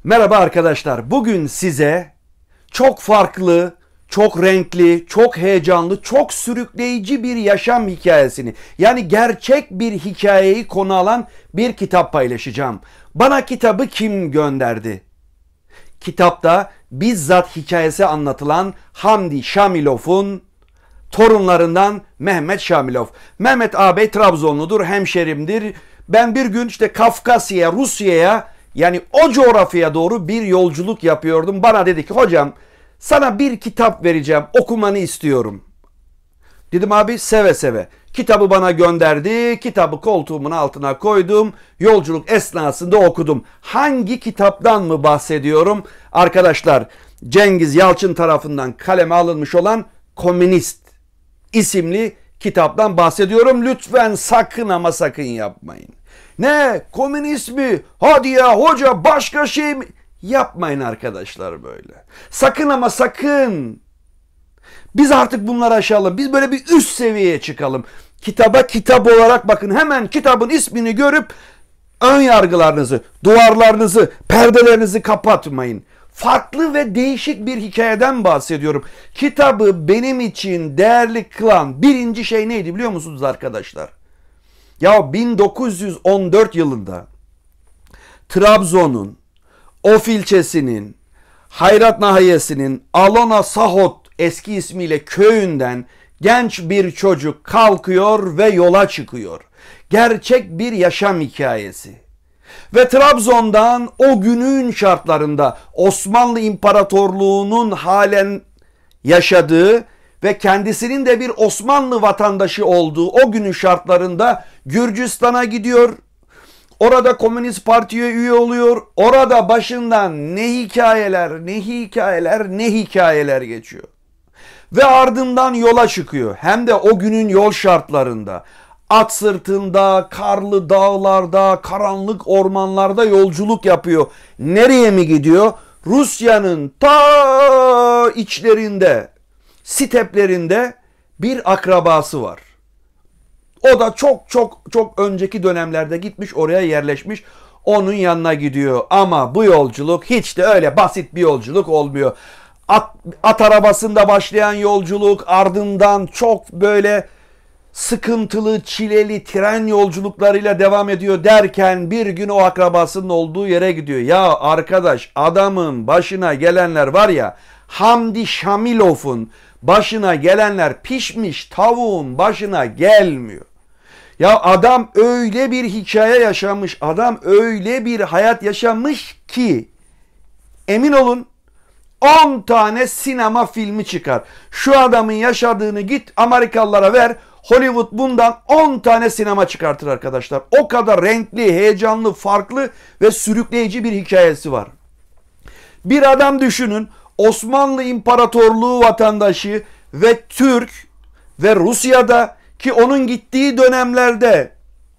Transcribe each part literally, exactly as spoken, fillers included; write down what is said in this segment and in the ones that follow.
Merhaba arkadaşlar. Bugün size çok farklı, çok renkli, çok heyecanlı, çok sürükleyici bir yaşam hikayesini, yani gerçek bir hikayeyi konu alan bir kitap paylaşacağım. Bana kitabı kim gönderdi? Kitapta bizzat hikayesi anlatılan Hamdi Şamilov'un torunlarından Mehmet Şamilov. Mehmet ağabey Trabzonludur, hemşerimdir. Ben bir gün işte Kafkasya'ya, Rusya'ya, yani o coğrafyaya doğru bir yolculuk yapıyordum. Bana dedi ki hocam sana bir kitap vereceğim, okumanı istiyorum. Dedim abi seve seve. Kitabı bana gönderdi. Kitabı koltuğumun altına koydum. Yolculuk esnasında okudum. Hangi kitaptan mı bahsediyorum? Arkadaşlar, Cengiz Yalçın tarafından kaleme alınmış olan Komünist isimli kitaptan bahsediyorum. Lütfen sakın ama sakın yapmayın. Ne? Komünist mi? Hadi ya hoca, başka şey mi? Yapmayın arkadaşlar böyle. Sakın ama sakın. Biz artık bunları aşalım. Biz böyle bir üst seviyeye çıkalım. Kitaba kitap olarak bakın. Hemen kitabın ismini görüp ön yargılarınızı, duvarlarınızı, perdelerinizi kapatmayın. Farklı ve değişik bir hikayeden bahsediyorum. Kitabı benim için değerli kılan birinci şey neydi biliyor musunuz arkadaşlar? Ya bin dokuz yüz on dört yılında Trabzon'un Of ilçesinin Hayrat Nahiyesi'nin Alona Sahot eski ismiyle köyünden genç bir çocuk kalkıyor ve yola çıkıyor. Gerçek bir yaşam hikayesi. Ve Trabzon'dan o günün şartlarında Osmanlı İmparatorluğu'nun halen yaşadığı ve kendisinin de bir Osmanlı vatandaşı olduğu o günün şartlarında Gürcistan'a gidiyor. Orada Komünist Parti'ye üye oluyor. Orada başından ne hikayeler, ne hikayeler, ne hikayeler geçiyor. Ve ardından yola çıkıyor. Hem de o günün yol şartlarında. At sırtında, karlı dağlarda, karanlık ormanlarda yolculuk yapıyor. Nereye mi gidiyor? Rusya'nın ta içlerinde, steplerinde bir akrabası var. O da çok çok çok önceki dönemlerde gitmiş, oraya yerleşmiş. Onun yanına gidiyor. Ama bu yolculuk hiç de öyle basit bir yolculuk olmuyor. At, at arabasında başlayan yolculuk ardından çok böyle sıkıntılı, çileli tren yolculuklarıyla devam ediyor derken bir gün o akrabasının olduğu yere gidiyor. Ya arkadaş, adamın başına gelenler var ya, Hamdi Şamilov'un başına gelenler pişmiş tavuğun başına gelmiyor. Ya adam öyle bir hikaye yaşamış, adam öyle bir hayat yaşamış ki emin olun on tane sinema filmi çıkar. Şu adamın yaşadığını git Amerikalılara ver, Hollywood bundan on tane sinema çıkartır arkadaşlar. O kadar renkli, heyecanlı, farklı ve sürükleyici bir hikayesi var. Bir adam düşünün, Osmanlı İmparatorluğu vatandaşı ve Türk ve Rusya'da, ki onun gittiği dönemlerde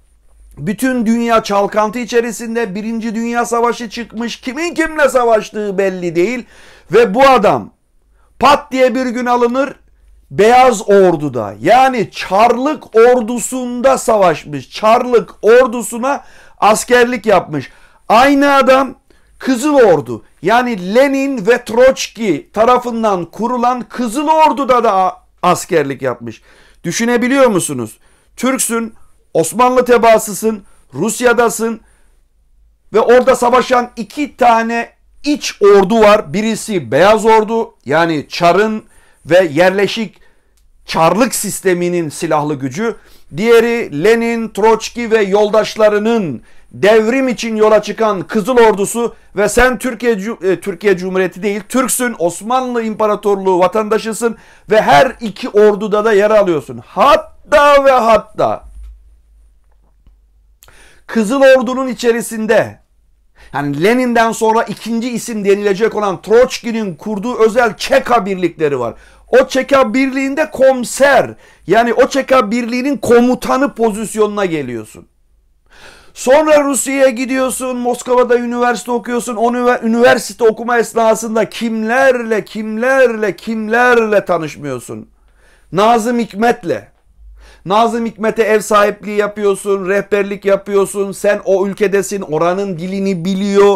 bütün dünya çalkantı içerisinde, Birinci Dünya Savaşı çıkmış, kimin kimle savaştığı belli değil ve bu adam pat diye bir gün alınır, Beyaz Ordu'da, yani Çarlık ordusunda savaşmış. Çarlık ordusuna askerlik yapmış. Aynı adam Kızıl Ordu, yani Lenin ve Troçki tarafından kurulan Kızıl Ordu'da da askerlik yapmış. Düşünebiliyor musunuz? Türksün, Osmanlı tebaasısın, Rusya'dasın ve orada savaşan iki tane iç ordu var. Birisi Beyaz Ordu, yani Çar'ın ve yerleşik Çarlık sisteminin silahlı gücü. Diğeri Lenin, Troçki ve yoldaşlarının devrim için yola çıkan Kızıl Ordusu ve sen Türkiye Türkiye Cumhuriyeti değil, Türksün, Osmanlı İmparatorluğu vatandaşısın ve her iki orduda da yer alıyorsun. Hatta ve hatta Kızıl Ordu'nun içerisinde, yani Lenin'den sonra ikinci isim denilecek olan Troçki'nin kurduğu özel Çeka birlikleri var. O Çeka birliğinde komiser, yani o Çeka birliğinin komutanı pozisyonuna geliyorsun. Sonra Rusya'ya gidiyorsun, Moskova'da üniversite okuyorsun. O üniversite okuma esnasında kimlerle, kimlerle, kimlerle tanışmıyorsun? Nazım Hikmet'le. Nazım Hikmet'e ev sahipliği yapıyorsun, rehberlik yapıyorsun. Sen o ülkedesin, oranın dilini biliyor.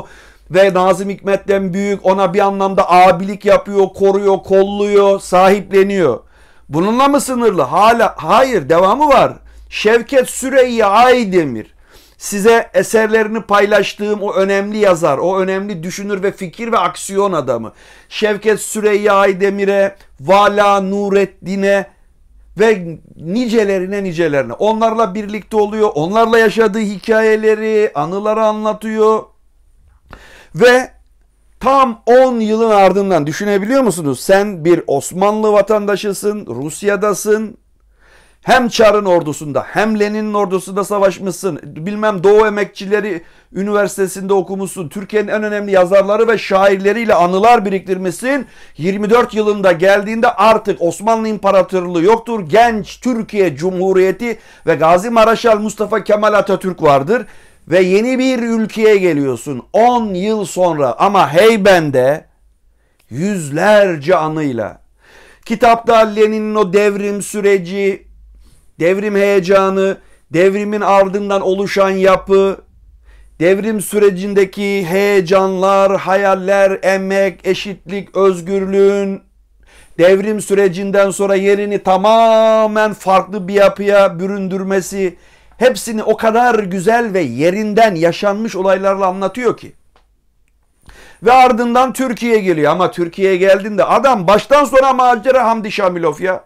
ve Nazım Hikmet'ten büyük, ona bir anlamda abilik yapıyor, koruyor, kolluyor, sahipleniyor. Bununla mı sınırlı? Hala hayır, devamı var. Şevket Süreyya Aydemir, size eserlerini paylaştığım o önemli yazar, o önemli düşünür ve fikir ve aksiyon adamı Şevket Süreyya Aydemir'e, Vala Nurettin'e ve nicelerine nicelerine, onlarla birlikte oluyor, onlarla yaşadığı hikayeleri, anıları anlatıyor ve tam on yılın ardından, düşünebiliyor musunuz? Sen bir Osmanlı vatandaşısın, Rusya'dasın, hem Çar'ın ordusunda hem Lenin'in ordusunda savaşmışsın. Bilmem Doğu Emekçileri Üniversitesi'nde okumuşsun. Türkiye'nin en önemli yazarları ve şairleriyle anılar biriktirmişsin. yirmi dört yılında geldiğinde artık Osmanlı İmparatorluğu yoktur. Genç Türkiye Cumhuriyeti ve Gazi Maraşal Mustafa Kemal Atatürk vardır. Ve yeni bir ülkeye geliyorsun on yıl sonra, ama heybende yüzlerce anıyla. Kitapta Lenin'in o devrim süreci, devrim heyecanı, devrimin ardından oluşan yapı, devrim sürecindeki heyecanlar, hayaller, emek, eşitlik, özgürlüğün, devrim sürecinden sonra yerini tamamen farklı bir yapıya büründürmesi, hepsini o kadar güzel ve yerinden yaşanmış olaylarla anlatıyor ki. Ve ardından Türkiye'ye geliyor, ama Türkiye'ye geldiğinde adam baştan sona macera Hamdi Şamilov ya.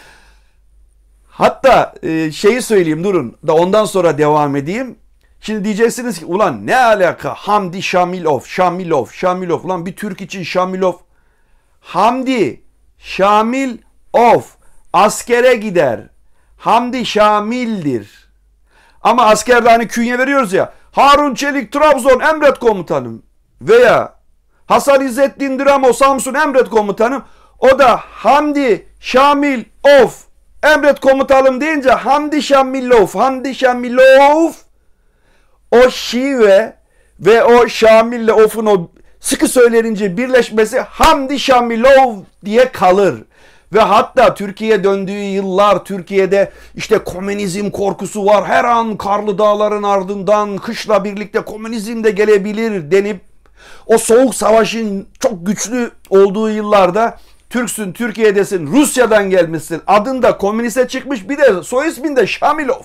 Hatta e, şeyi söyleyeyim, durun da ondan sonra devam edeyim. Şimdi diyeceksiniz ki ulan ne alaka Hamdi Şamilov, Şamilov, Şamilov. Ulan bir Türk için Şamilov. Hamdi Şamilov askere gider. Hamdi Şamil'dir. Ama askerde hani künye veriyoruz ya. Harun Çelik Trabzon emret komutanım. Veya Hasan İzzettin Dramo Samsun emret komutanım. O da Hamdi Şamilov emret komutanım deyince Hamdi Şamilov, Hamdi Şamilov, o şive ve o Şamil'le of'un o sıkı söylenince birleşmesi Hamdi Şamilov diye kalır. Ve hatta Türkiye'ye döndüğü yıllar, Türkiye'de işte komünizm korkusu var. Her an Karlı Dağların ardından kışla birlikte komünizm de gelebilir denip o soğuk savaşın çok güçlü olduğu yıllarda Türksün, Türkiye'desin, Rusya'dan gelmişsin, adın da komüniste çıkmış, bir de soy ismin de Şamilov.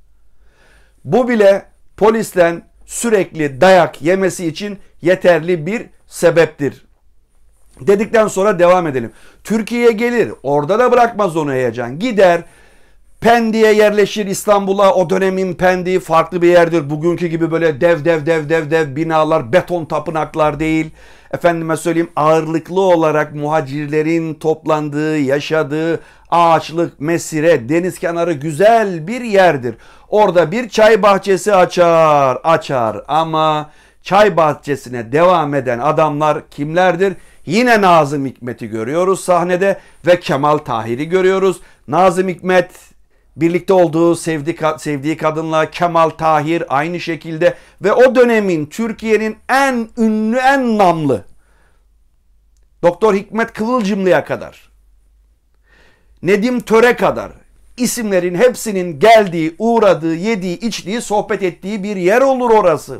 Bu bile polisten sürekli dayak yemesi için yeterli bir sebeptir. Dedikten sonra devam edelim. Türkiye'ye gelir, orada da bırakmaz onu heyecan. Gider Pendik'e yerleşir, İstanbul'a. O dönemin Pendik'i farklı bir yerdir. Bugünkü gibi böyle dev dev dev dev dev binalar, beton tapınaklar değil. Efendime söyleyeyim, ağırlıklı olarak muhacirlerin toplandığı, yaşadığı ağaçlık, mesire, deniz kenarı güzel bir yerdir. Orada bir çay bahçesi açar, açar ama çay bahçesine devam eden adamlar kimlerdir? Yine Nazım Hikmet'i görüyoruz sahnede ve Kemal Tahir'i görüyoruz. Nazım Hikmet birlikte olduğu sevdiği, sevdiği kadınla, Kemal Tahir aynı şekilde ve o dönemin Türkiye'nin en ünlü, en namlı Doktor Hikmet Kıvılcımlı'ya kadar, Nedim Töre kadar isimlerin hepsinin geldiği, uğradığı, yediği, içtiği, sohbet ettiği bir yer olur orası.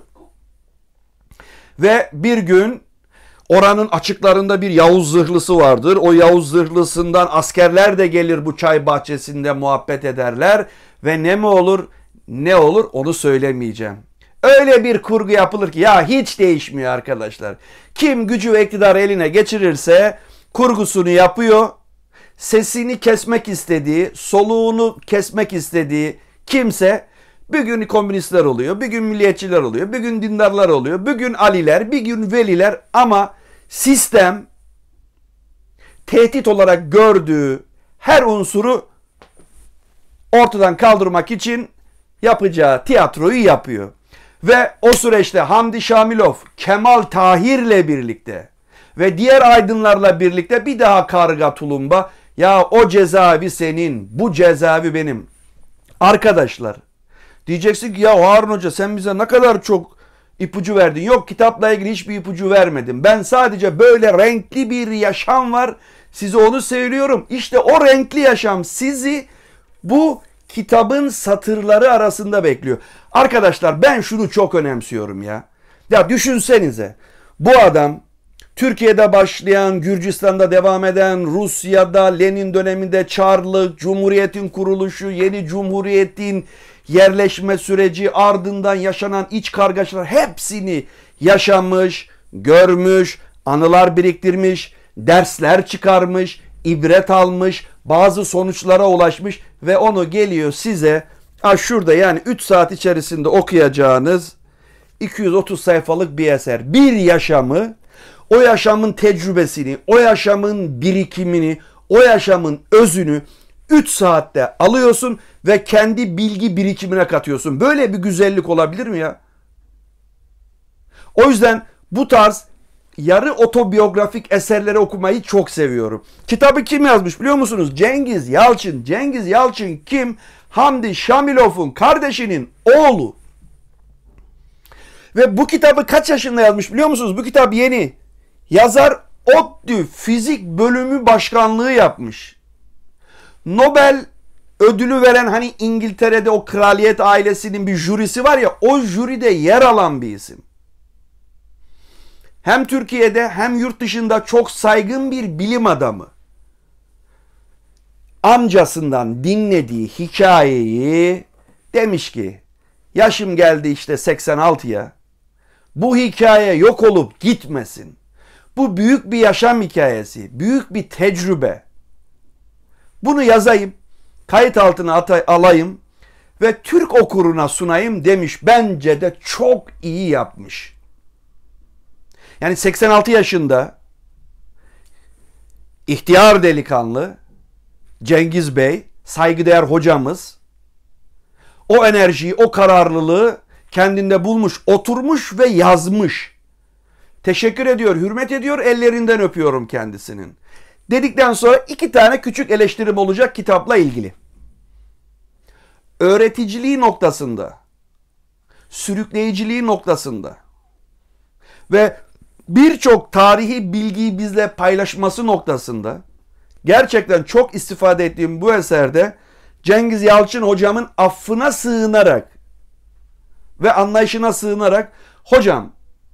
Ve bir gün oranın açıklarında bir Yavuz zırhlısı vardır. O Yavuz zırhlısından askerler de gelir, bu çay bahçesinde muhabbet ederler. Ve ne mi olur ne olur onu söylemeyeceğim. Öyle bir kurgu yapılır ki ya hiç değişmiyor arkadaşlar. Kim gücü ve iktidarı eline geçirirse kurgusunu yapıyor. Sesini kesmek istediği, soluğunu kesmek istediği kimse bir gün komünistler oluyor, bir gün milliyetçiler oluyor, bir gün dindarlar oluyor, bir gün Aliler, bir gün Veliler, ama sistem tehdit olarak gördüğü her unsuru ortadan kaldırmak için yapacağı tiyatroyu yapıyor. Ve o süreçte Hamdi Şamilov, Kemal Tahir'le birlikte ve diğer aydınlarla birlikte bir daha karga tulumba, ya o cezaevi senin, bu cezaevi benim. Arkadaşlar, diyeceksin ki ya Harun Hoca sen bize ne kadar çok ipucu verdin. Yok, kitapla ilgili hiçbir ipucu vermedim. Ben sadece böyle renkli bir yaşam var, size onu söylüyorum. İşte o renkli yaşam sizi bu kitabın satırları arasında bekliyor. Arkadaşlar ben şunu çok önemsiyorum ya. Ya düşünsenize, Bu adam Türkiye'de başlayan, Gürcistan'da devam eden, Rusya'da Lenin döneminde Çarlık, Cumhuriyet'in kuruluşu, yeni Cumhuriyet'in yerleşme süreci, ardından yaşanan iç kargaşalar hepsini yaşamış, görmüş, anılar biriktirmiş, dersler çıkarmış, ibret almış, bazı sonuçlara ulaşmış ve onu geliyor size ha şurada yani üç saat içerisinde okuyacağınız iki yüz otuz sayfalık bir eser. Bir yaşamı, o yaşamın tecrübesini, o yaşamın birikimini, o yaşamın özünü üç saatte alıyorsun ve kendi bilgi birikimine katıyorsun. Böyle bir güzellik olabilir mi ya? O yüzden bu tarz yarı otobiyografik eserleri okumayı çok seviyorum. Kitabı kim yazmış biliyor musunuz? Cengiz Yalçın. Cengiz Yalçın kim? Hamdi Şamilov'un kardeşinin oğlu. Ve bu kitabı kaç yaşında yazmış biliyor musunuz? Bu kitap yeni. Yazar ODTÜ Fizik Bölümü Başkanlığı yapmış. Nobel ödülü veren hani İngiltere'de o kraliyet ailesinin bir jürisi var ya, o jüride yer alan bir isim. Hem Türkiye'de hem yurt dışında çok saygın bir bilim adamı. Amcasından dinlediği hikayeyi demiş ki yaşım geldi işte seksen altıya. Bu hikaye yok olup gitmesin. Bu büyük bir yaşam hikayesi, büyük bir tecrübe. Bunu yazayım, kayıt altına atay, alayım ve Türk okuruna sunayım demiş. Bence de çok iyi yapmış. Yani seksen altı yaşında ihtiyar delikanlı Cengiz Bey, saygıdeğer hocamız, o enerjiyi, o kararlılığı kendinde bulmuş, oturmuş ve yazmış. Teşekkür ediyor, hürmet ediyor, ellerinden öpüyorum kendisinin. Dedikten sonra iki tane küçük eleştirim olacak kitapla ilgili. Öğreticiliği noktasında, sürükleyiciliği noktasında ve birçok tarihi bilgiyi bizle paylaşması noktasında gerçekten çok istifade ettiğim bu eserde Cengiz Yalçın hocamın affına sığınarak ve anlayışına sığınarak hocam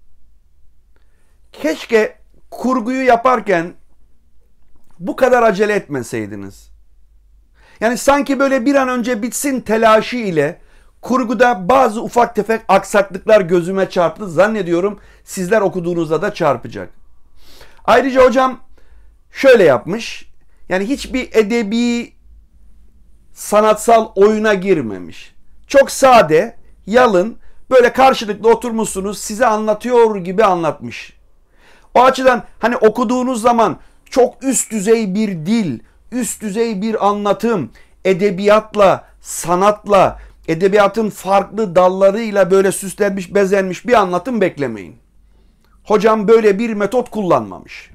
keşke kurguyu yaparken bu kadar acele etmeseydiniz. Yani sanki böyle bir an önce bitsin telaşı ile kurguda bazı ufak tefek aksaklıklar gözüme çarptı. Zannediyorum sizler okuduğunuzda da çarpacak. Ayrıca hocam şöyle yapmış. Yani hiçbir edebi sanatsal oyuna girmemiş. Çok sade, yalın, böyle karşılıklı oturmuşsunuz, size anlatıyor gibi anlatmış. O açıdan hani okuduğunuz zaman çok üst düzey bir dil, üst düzey bir anlatım, edebiyatla, sanatla, edebiyatın farklı dallarıyla böyle süslenmiş, bezenmiş bir anlatım beklemeyin. Hocam böyle bir metot kullanmamış.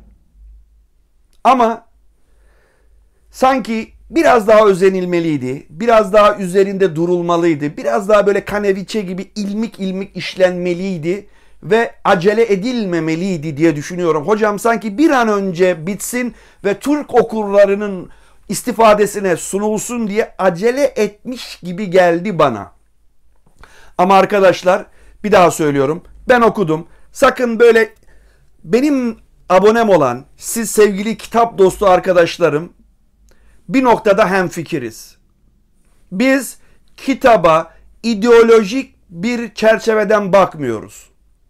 Ama sanki biraz daha özenilmeliydi, biraz daha üzerinde durulmalıydı, biraz daha böyle kaneviçe gibi ilmik ilmik işlenmeliydi ve acele edilmemeliydi diye düşünüyorum. Hocam sanki bir an önce bitsin ve Türk okurlarının istifadesine sunulsun diye acele etmiş gibi geldi bana. Ama arkadaşlar bir daha söylüyorum, ben okudum. Sakın böyle benim abonem olan siz sevgili kitap dostu arkadaşlarım bir noktada hemfikiriz. Biz kitaba ideolojik bir çerçeveden bakmıyoruz.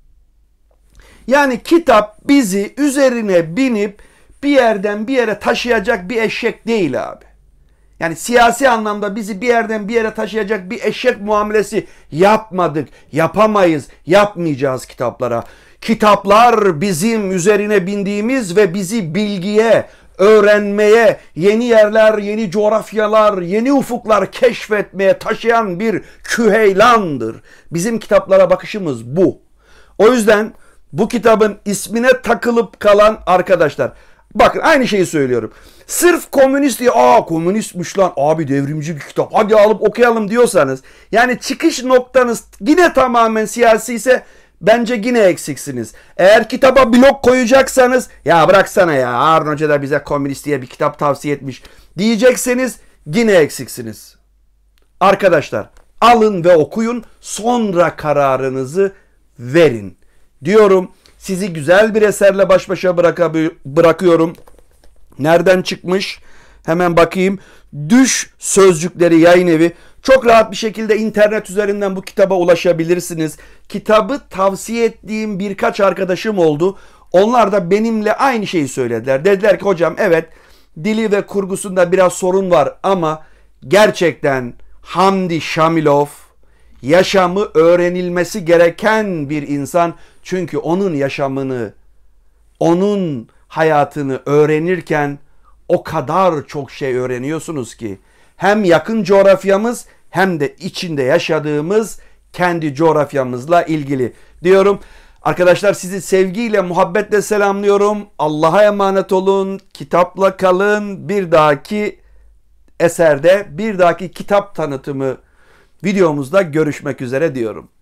Yani kitap bizi üzerine binip bir yerden bir yere taşıyacak bir eşek değil abi. Yani siyasi anlamda bizi bir yerden bir yere taşıyacak bir eşek muamelesi yapmadık, yapamayız, yapmayacağız kitaplara. Kitaplar bizim üzerine bindiğimiz ve bizi bilgiye, öğrenmeye, yeni yerler, yeni coğrafyalar, yeni ufuklar keşfetmeye taşıyan bir küheylandır. Bizim kitaplara bakışımız bu. O yüzden bu kitabın ismine takılıp kalan arkadaşlar, bakın aynı şeyi söylüyorum. Sırf komünist diye, aa komünistmiş lan, abi devrimci bir kitap, hadi alıp okuyalım diyorsanız, yani çıkış noktanız yine tamamen siyasi ise bence yine eksiksiniz. Eğer kitaba blok koyacaksanız, ya bıraksana ya, Harun Hoca da bize komünist diye bir kitap tavsiye etmiş diyecekseniz yine eksiksiniz. Arkadaşlar alın ve okuyun, sonra kararınızı verin diyorum. Sizi güzel bir eserle baş başa bırakıyorum. Nereden çıkmış? Hemen bakayım. Düş Sözcükleri Yayın Evi. Çok rahat bir şekilde internet üzerinden bu kitaba ulaşabilirsiniz. Kitabı tavsiye ettiğim birkaç arkadaşım oldu. Onlar da benimle aynı şeyi söylediler. Dediler ki hocam evet dili ve kurgusunda biraz sorun var ama gerçekten Hamdi Şamilov yaşamı öğrenilmesi gereken bir insan. Çünkü onun yaşamını, onun hayatını öğrenirken o kadar çok şey öğreniyorsunuz ki hem yakın coğrafyamız hem de içinde yaşadığımız kendi coğrafyamızla ilgili diyorum. Arkadaşlar sizi sevgiyle, muhabbetle selamlıyorum. Allah'a emanet olun. Kitapla kalın. Bir dahaki eserde, bir dahaki kitap tanıtımı videomuzda görüşmek üzere diyorum.